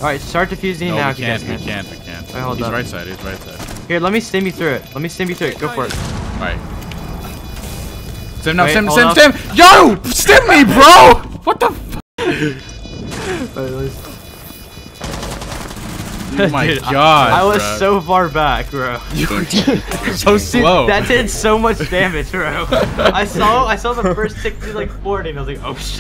Alright, start defusing No, now. we can't. We can't. Wait, hold He's up. right side. He's right side. Here, let me stim you through it. Let me stim you through it. Go for it. Right. Stim now. Wait, Stim. hold Stim. up. Stim. Yo! Stim me, bro! What the? Oh my Dude, god. I was bro. so far back, bro. You were so slow. That did so much damage, bro. I saw the first tick do like 40 and I was like, oh shit.